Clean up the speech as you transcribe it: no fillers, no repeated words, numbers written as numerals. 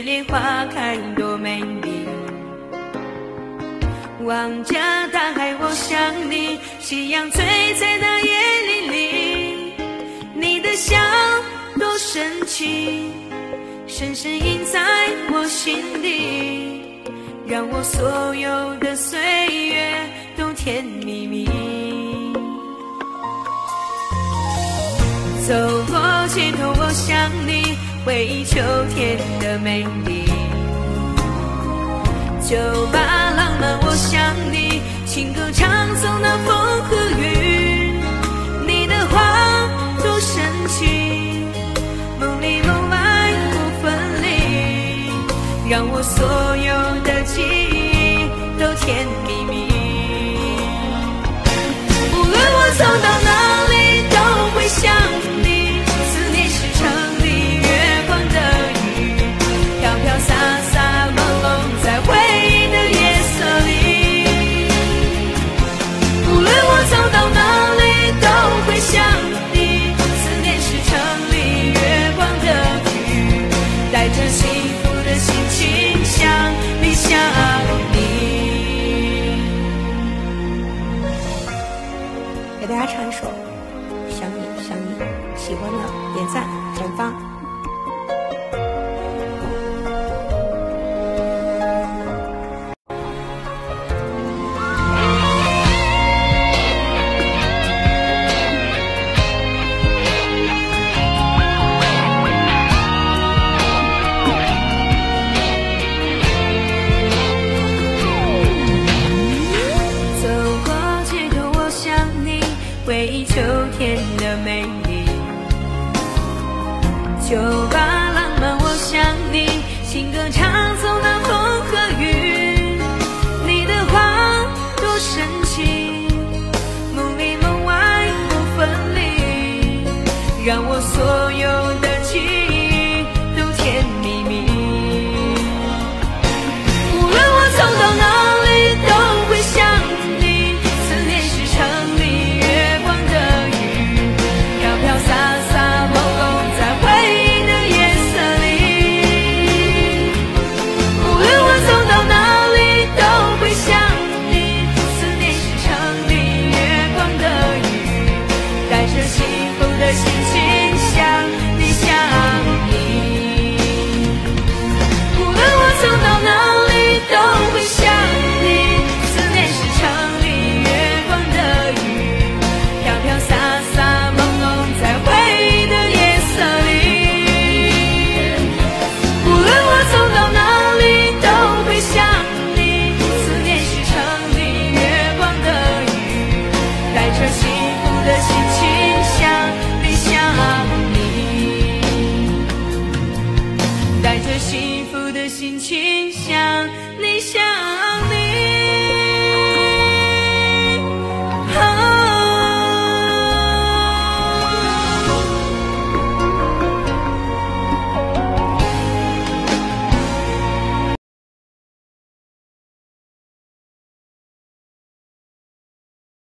莲花开多美丽。望着大海，我想你，夕阳璀璨的夜里里，你的笑多神奇，深深印在我心底，让我所有的岁月都甜蜜蜜。走过街头，我想你，回忆秋天的美丽。酒吧浪漫，我想你，情歌唱诵那风和雨，你的话多神奇，梦里梦外不分离，让我所有的记忆都甜蜜蜜。无论我走到哪里都会想你，思念是城里月光的雨，飘飘洒洒朦胧在回忆的夜色里。无论我走到哪里都会想你，思念是城里月光的雨，带着幸福的心情想你想你。给大家唱一首想你想你，喜欢的点赞转发。回忆秋天的美丽，酒吧浪漫，我想你，情歌唱诵那风和雨，你的话多神奇，梦里梦外不分离，让我所有的记忆都甜蜜蜜。无论我走到哪里都会想你，思念是城里洒洒朦胧在回忆的夜色里。无论我走到哪里都会想你，思念是城里月光的雨，带着幸福的心情想你想你。无论我走到哪里都会想你，思念是城里月光的雨，飘飘洒洒朦胧在回忆的夜色里。无论我走到哪里都会想你，思念是城里月光的雨，带着幸福的心情想你想你，带着幸福的心情想